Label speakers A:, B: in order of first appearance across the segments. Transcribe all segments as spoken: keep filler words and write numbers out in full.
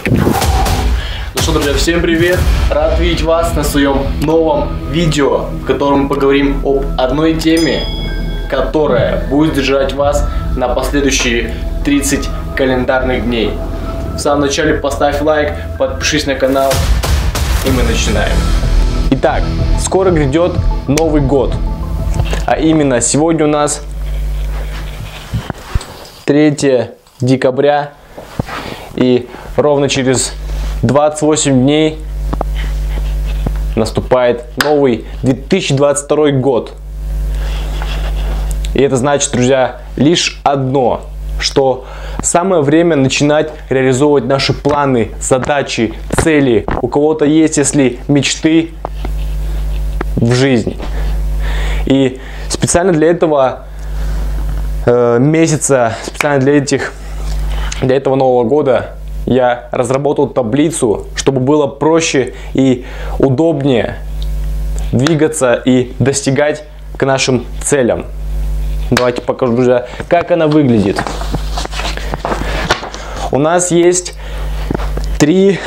A: Ну что, друзья, всем привет! Рад видеть вас на своем новом видео, в котором мы поговорим об одной теме, которая будет держать вас на последующие тридцать календарных дней. В самом начале поставь лайк, подпишись на канал, и мы начинаем. Итак, скоро грядет Новый год, а именно сегодня у нас третье декабря, и ровно через двадцать восемь дней наступает новый две тысячи двадцать второй год. И это значит, друзья, лишь одно, что самое время начинать реализовывать наши планы, задачи, цели. У кого-то есть, если мечты в жизни. И специально для этого э, месяца, специально для этих, для этого Нового года я разработал таблицу, чтобы было проще и удобнее двигаться и достигать к нашим целям. Давайте покажу, друзья, как она выглядит. У нас есть три,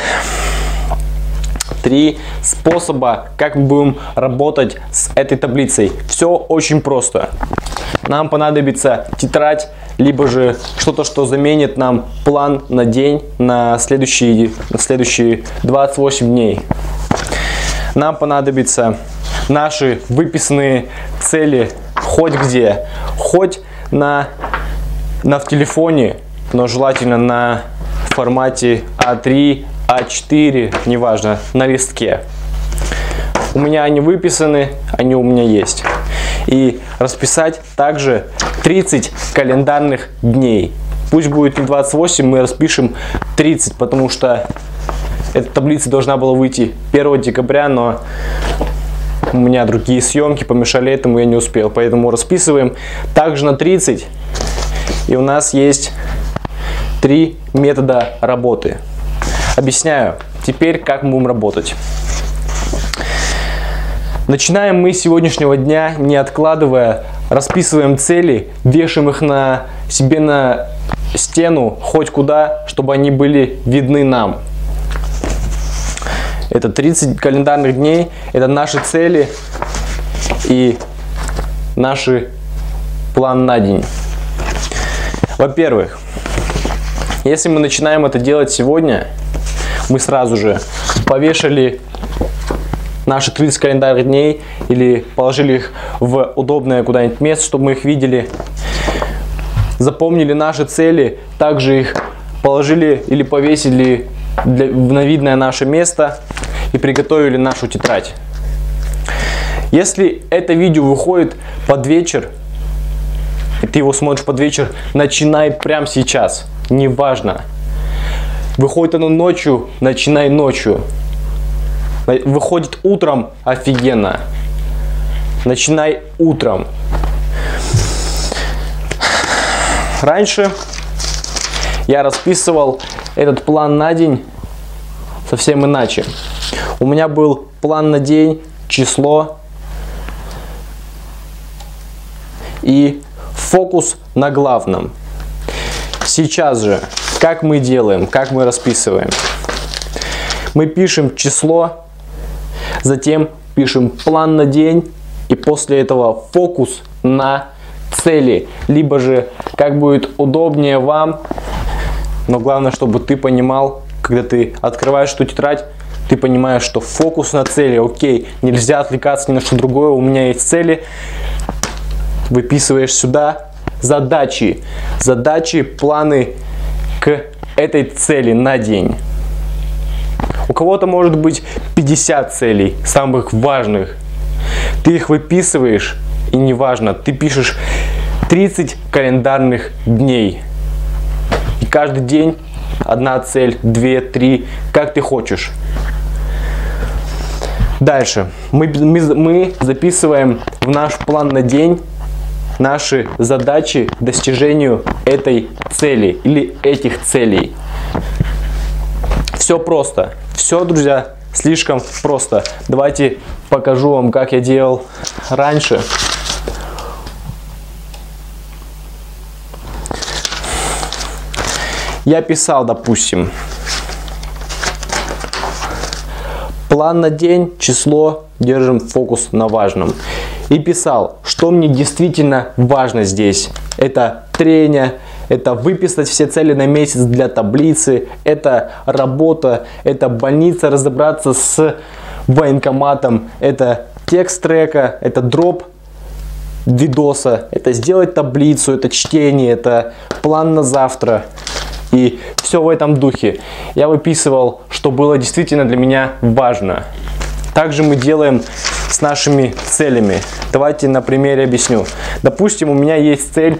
A: три способа, как мы будем работать с этой таблицей. Все очень просто. Нам понадобится тетрадь, либо же что-то, что заменит нам план на день, на следующие, на следующие двадцать восемь дней. Нам понадобятся наши выписанные цели хоть где, хоть на, на в телефоне, но желательно на формате а три, а четыре, неважно, на листке. У меня они выписаны, они у меня есть. И расписать также тридцать календарных дней. Пусть будет не двадцать восемь, мы распишем тридцать, потому что эта таблица должна была выйти первого декабря, но у меня другие съемки помешали этому, я не успел. Поэтому расписываем также на тридцать. И у нас есть три метода работы. Объясняю теперь, как мы будем работать. Начинаем мы с сегодняшнего дня, не откладывая, расписываем цели, вешаем их на себе на стену, хоть куда, чтобы они были видны нам. Это тридцать календарных дней, это наши цели и наш план на день. Во-первых, если мы начинаем это делать сегодня, мы сразу же повешали наши тридцать календарных дней или положили их в удобное куда-нибудь место, чтобы мы их видели. Запомнили наши цели, также их положили или повесили для, на видное наше место и приготовили нашу тетрадь. Если это видео выходит под вечер, и ты его смотришь под вечер, начинай прямо сейчас, неважно. Выходит оно ночью, начинай ночью. Выходит утром, офигенно. Начинай утром. Раньше я расписывал этот план на день совсем иначе. У меня был план на день, число и фокус на главном. Сейчас же, как мы делаем, как мы расписываем? Мы пишем число, затем пишем план на день и после этого фокус на цели. Либо же, как будет удобнее вам, но главное, чтобы ты понимал, когда ты открываешь эту тетрадь, ты понимаешь, что фокус на цели, окей, нельзя отвлекаться ни на что другое, у меня есть цели, выписываешь сюда задачи, задачи, планы к этой цели на день. У кого-то может быть пятьдесят целей, самых важных. Ты их выписываешь, и неважно, ты пишешь тридцать календарных дней. И каждый день одна цель, две, три, как ты хочешь. Дальше. Мы, мы, мы записываем в наш план на день наши задачи к достижению этой цели или этих целей. Все просто. Все, друзья, слишком просто. Давайте покажу вам, как я делал раньше. Я писал, допустим, План на день, число, держим фокус на важном. И писал, что мне действительно важно здесь. Это трение, это выписать все цели на месяц для таблицы, это работа, это больница, разобраться с военкоматом, это текст трека, это дроп видоса, это сделать таблицу, это чтение, это план на завтра. И все в этом духе. Я выписывал, что было действительно для меня важно. Также мы делаем с нашими целями. Давайте на примере объясню. Допустим, у меня есть цель.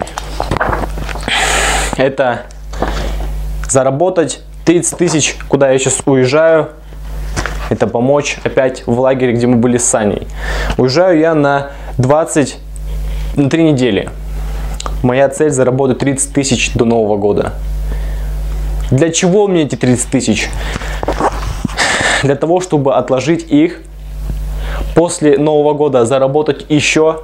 A: Это заработать тридцать тысяч, куда я сейчас уезжаю. Это помочь опять в лагере, где мы были с Саней. Уезжаю я на двадцать, на три недели. Моя цель заработать тридцать тысяч до Нового года. Для чего мне эти тридцать тысяч? Для того, чтобы отложить их, после Нового года заработать еще,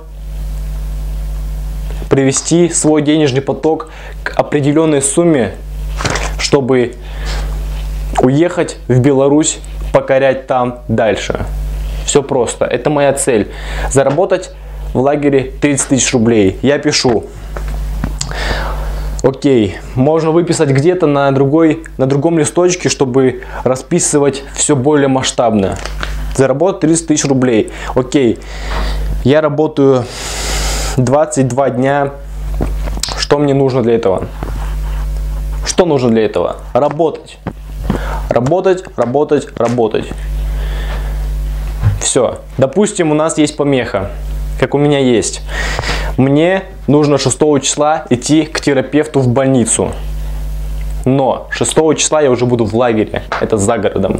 A: привести свой денежный поток к определенной сумме, чтобы уехать в Беларусь, покорять там дальше. Все просто. Это моя цель. Заработать в лагере тридцать тысяч рублей. Я пишу. Окей, можно выписать где-то на другой, на другом листочке, чтобы расписывать все более масштабно. Заработать тридцать тысяч рублей. Окей, я работаю двадцать два дня. Что мне нужно для этого? Что нужно для этого? Работать. Работать, работать, работать. Все. Допустим, у нас есть помеха, как у меня есть. Мне нужно шестого числа идти к терапевту в больницу. Но шестого числа я уже буду в лагере. Это за городом.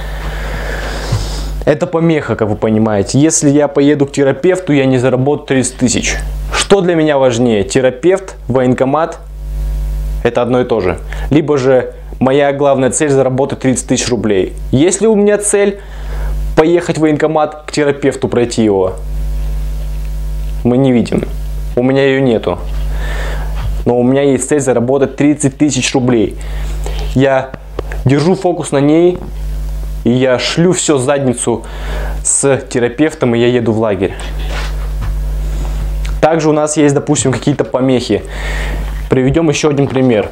A: Это помеха, как вы понимаете. Если я поеду к терапевту, я не заработаю тридцать тысяч. Что для меня важнее? Терапевт, военкомат? Это одно и то же. Либо же моя главная цель заработать тридцать тысяч рублей. Если у меня цель поехать в военкомат к терапевту, пройти его, мы не видим. У меня ее нету. Но у меня есть цель заработать тридцать тысяч рублей. Я держу фокус на ней, и я шлю все задницу с терапевтом, и я еду в лагерь. Также у нас есть, допустим, какие-то помехи. Приведем еще один пример.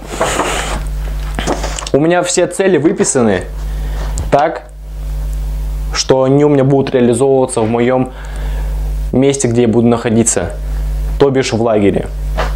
A: У меня все цели выписаны так, что они у меня будут реализовываться в моем месте, где я буду находиться, то бишь в лагере.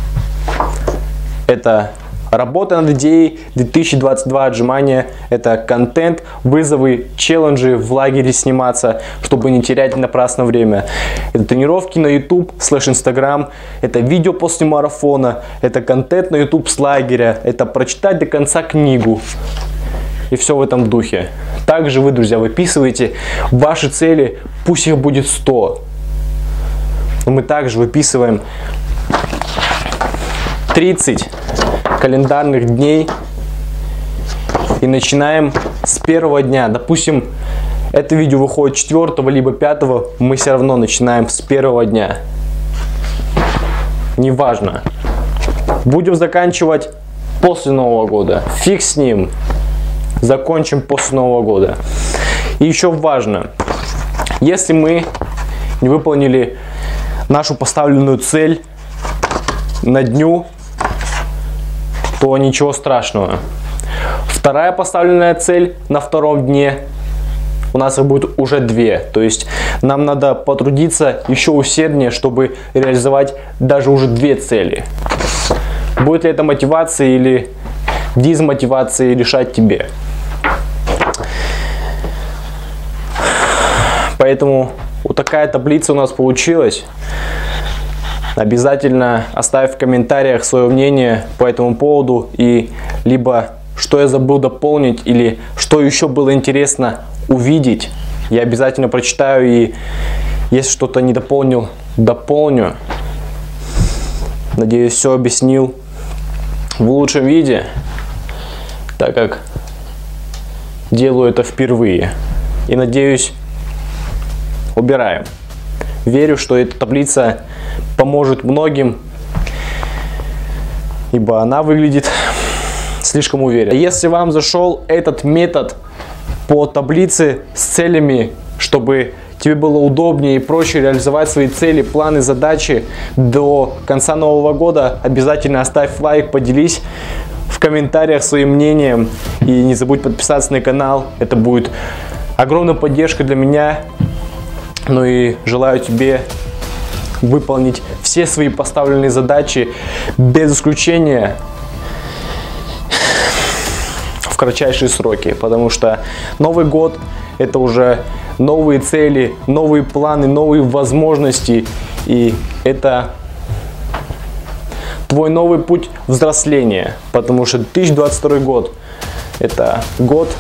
A: Это работа над идеей, две тысячи двадцать два отжимания, это контент, вызовы, челленджи в лагере сниматься, чтобы не терять напрасно время. Это тренировки на YouTube слэш Instagram, это видео после марафона, это контент на YouTube с лагеря, это прочитать до конца книгу. И все в этом духе. Также вы, друзья, выписываете ваши цели, пусть их будет сто. Но мы также выписываем тридцать календарных дней и начинаем с первого дня. Допустим, это видео выходит четвёртого либо пятого, мы все равно начинаем с первого дня. Неважно. Будем заканчивать после Нового года. Фиг с ним. Закончим после Нового года. И еще важно, если мы не выполнили нашу поставленную цель на дню, то ничего страшного. Вторая поставленная цель на втором дне, у нас их будет уже две. То есть нам надо потрудиться еще усерднее, чтобы реализовать даже уже две цели. Будет ли это мотивация или дезмотивация, решать тебе. Поэтому вот такая таблица у нас получилась. Обязательно оставь в комментариях свое мнение по этому поводу, и либо что я забыл дополнить, или что еще было интересно увидеть. Я обязательно прочитаю, и если что-то не дополнил, дополню. Надеюсь, все объяснил в лучшем виде, так как делаю это впервые. И надеюсь, убираем. Верю, что эта таблица поможет многим, ибо она выглядит слишком уверен. Если вам зашел этот метод по таблице с целями, чтобы тебе было удобнее и проще реализовать свои цели, планы, задачи до конца Нового года, обязательно оставь лайк, поделись в комментариях своим мнением и не забудь подписаться на канал. Это будет огромная поддержка для меня. Ну и желаю тебе выполнить все свои поставленные задачи без исключения в кратчайшие сроки, потому что Новый год — это уже новые цели, новые планы, новые возможности, и это твой новый путь взросления, потому что две тысячи двадцать второй год — это год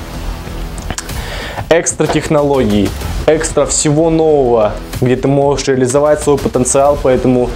A: экстра технологий, экстра всего нового, где ты можешь реализовать свой потенциал, поэтому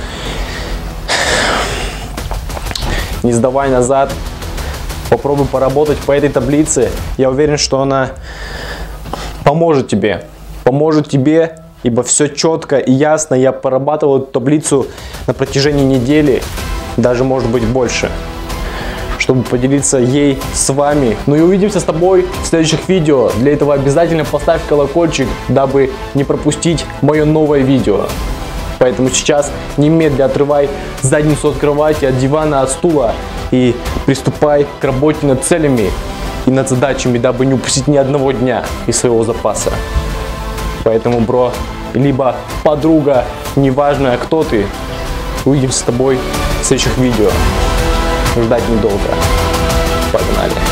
A: не сдавай назад, попробуй поработать по этой таблице. Я уверен, что она поможет тебе, поможет тебе, ибо все четко и ясно. Я прорабатывал эту таблицу на протяжении недели, даже может быть больше, чтобы поделиться ей с вами. Ну и увидимся с тобой в следующих видео. Для этого обязательно поставь колокольчик, дабы не пропустить мое новое видео. Поэтому сейчас немедля отрывай задницу от кровати, от дивана, от стула и приступай к работе над целями и над задачами, дабы не упустить ни одного дня из своего запаса. Поэтому, бро, либо подруга, неважно кто ты, увидимся с тобой в следующих видео. Ждать недолго. Погнали.